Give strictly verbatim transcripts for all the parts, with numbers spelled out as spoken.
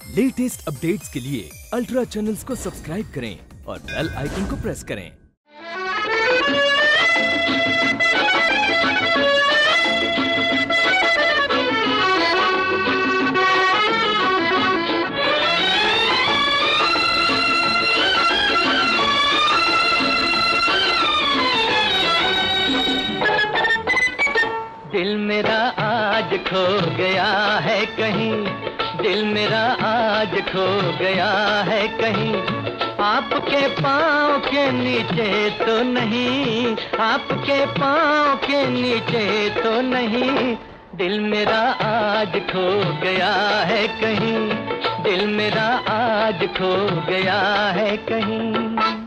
Latest updates के लिए ultra channels को सब्सक्राइब करें और बेल आइकन को प्रेस करें। दिल मेरा आज खो गया है कहीं, दिल मेरा आज खो गया है कहीं, आपके पाँव के नीचे तो नहीं, आपके पाँव के नीचे तो नहीं। दिल मेरा आज खो गया है कहीं, दिल मेरा आज खो गया है कहीं।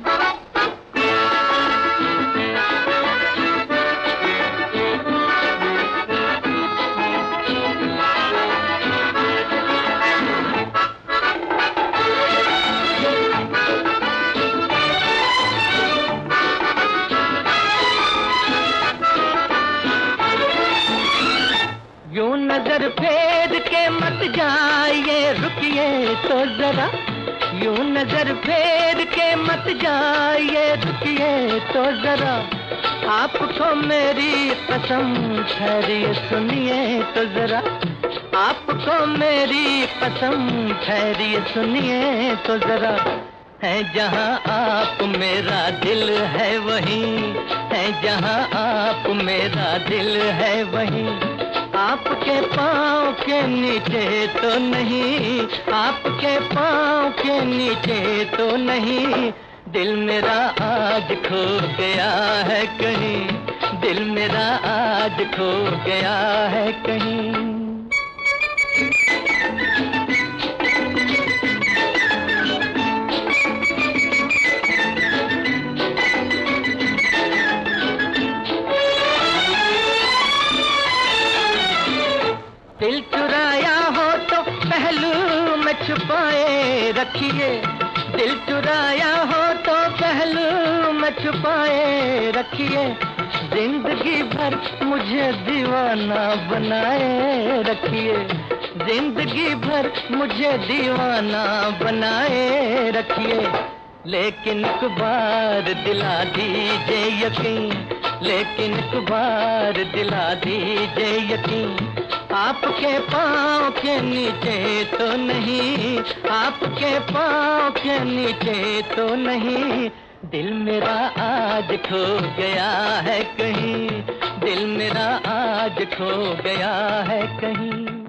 यूं नजर फेर के मत जाइए, रुकिए तो जरा, यूं नजर फेर के मत जाइए, रुकिए तो जरा। आपको मेरी कसम ठहरिए सुनिए तो जरा, आपको मेरी कसम ठहरिए सुनिए तो जरा। है जहां आप मेरा दिल है वहीं, है जहां आप मेरा दिल है वहीं, आपके पाँव के नीचे तो नहीं, आपके पाँव के नीचे तो नहीं। दिल मेरा आज खो गया है कहीं, दिल मेरा आज खो गया है कहीं। दिल चुराया हो तो पहलू में छुपाए रखिए, दिल चुराया हो तो पहलू में छुपाए रखिए। जिंदगी भर मुझे दीवाना बनाए रखिए, जिंदगी भर मुझे दीवाना बनाए रखिए। लेकिन एक बार दिला दीजिए यकीन, लेकिन एक बार दिला दीजिए यकीन, आपके पाँव के नीचे तो नहीं, आपके पाँव के नीचे तो नहीं। दिल मेरा आज खो गया है कहीं, दिल मेरा आज खो गया है कहीं।